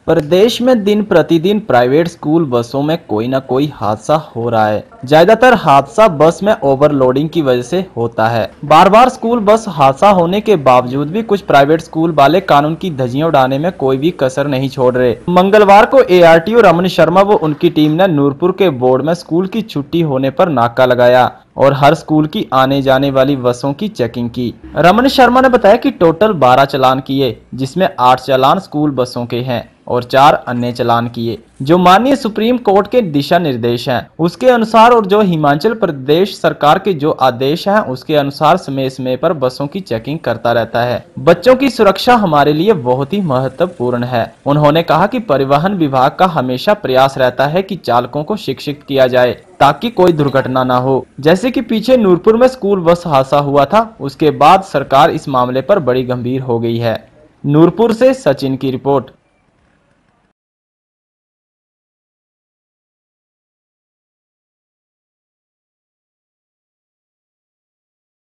प्रदेश में दिन प्रतिदिन प्राइवेट स्कूल बसों में कोई ना कोई हादसा हो रहा है। ज्यादातर हादसा बस में ओवरलोडिंग की वजह से होता है। बार बार स्कूल बस हादसा होने के बावजूद भी कुछ प्राइवेट स्कूल वाले कानून की धज्जियां उड़ाने में कोई भी कसर नहीं छोड़ रहे। मंगलवार को एआरटीओ रमन शर्मा व उनकी टीम ने नूरपुर के बोर्ड में स्कूल की छुट्टी होने पर नाका लगाया और हर स्कूल की आने जाने वाली बसों की चेकिंग की। रमन शर्मा ने बताया कि टोटल 12 चालान किए, जिसमें 8 चालान स्कूल बसों के हैं और 4 अन्य चालान किए, जो माननीय सुप्रीम कोर्ट के दिशा निर्देश हैं उसके अनुसार और जो हिमाचल प्रदेश सरकार के जो आदेश हैं उसके अनुसार समय समय पर बसों की चेकिंग करता रहता है। बच्चों की सुरक्षा हमारे लिए बहुत ही महत्वपूर्ण है। उन्होंने कहा कि परिवहन विभाग का हमेशा प्रयास रहता है कि चालकों को शिक्षित किया जाए ताकि कोई दुर्घटना ना हो। जैसे कि पीछे नूरपुर में स्कूल बस हादसा हुआ था, उसके बाद सरकार इस मामले पर बड़ी गंभीर हो गई है। नूरपुर से सचिन की रिपोर्ट।